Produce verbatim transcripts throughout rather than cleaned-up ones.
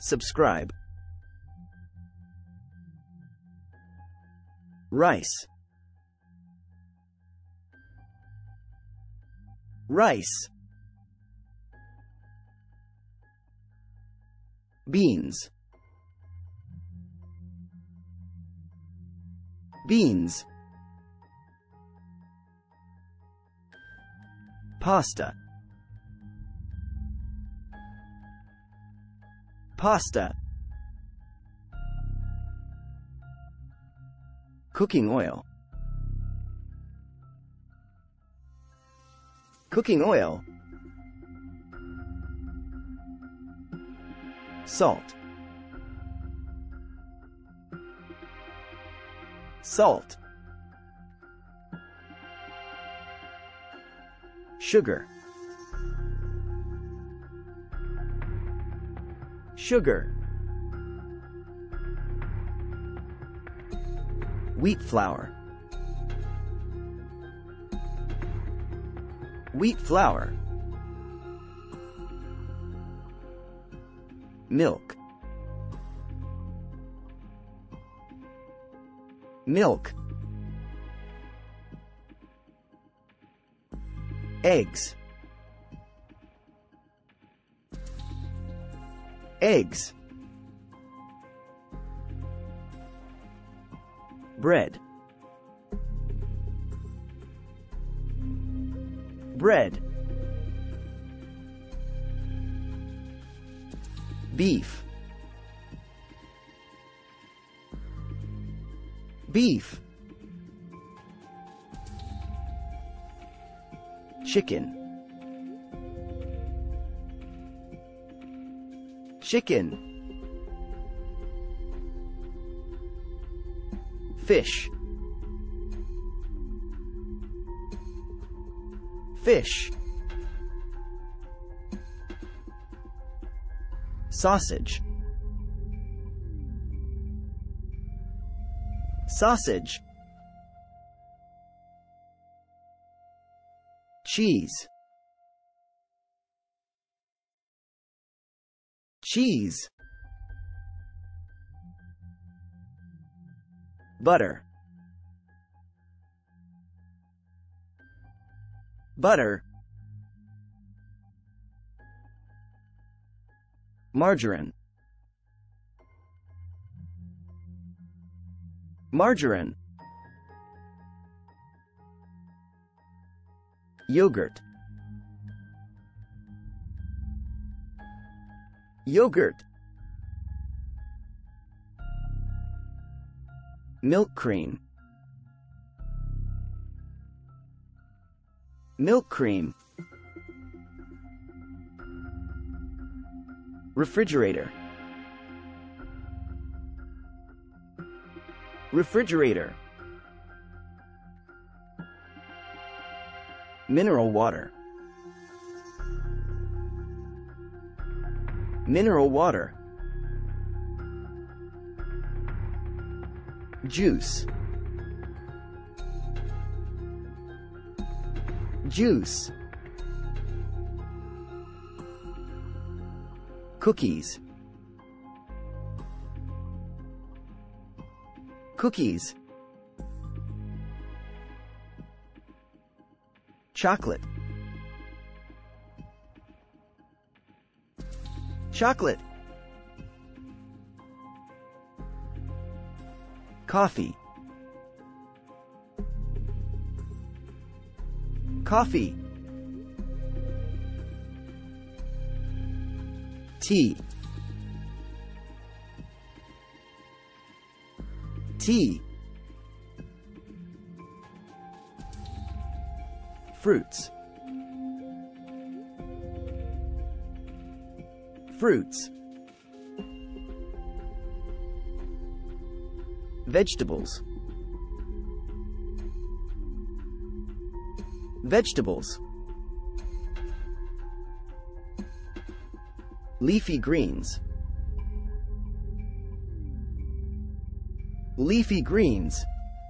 Subscribe. Rice. Rice. Beans. Beans. Pasta. Pasta. Cooking oil. Cooking oil. Salt. Salt. Sugar. Sugar. Wheat flour. Wheat flour. Milk. Milk. Eggs. Eggs. Bread. Bread. Beef. Beef. Chicken. Chicken. Fish. Fish. Sausage. Sausage. Cheese. Cheese. Butter. Butter. Margarine. Margarine. Yogurt. Yogurt. Milk cream. Milk cream. Refrigerator. Refrigerator. Mineral water. Mineral water. Juice. Juice. Cookies. Cookies. Chocolate. Chocolate. Coffee. Coffee. Tea. Tea. Fruits. Fruits. Vegetables. Vegetables. Leafy greens. Leafy greens.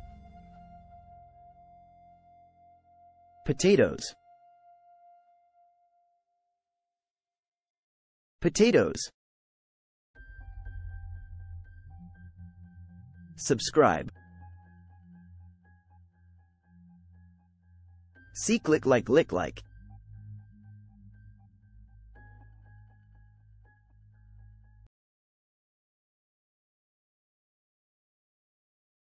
Potatoes. Potatoes. Subscribe. See click like lick like.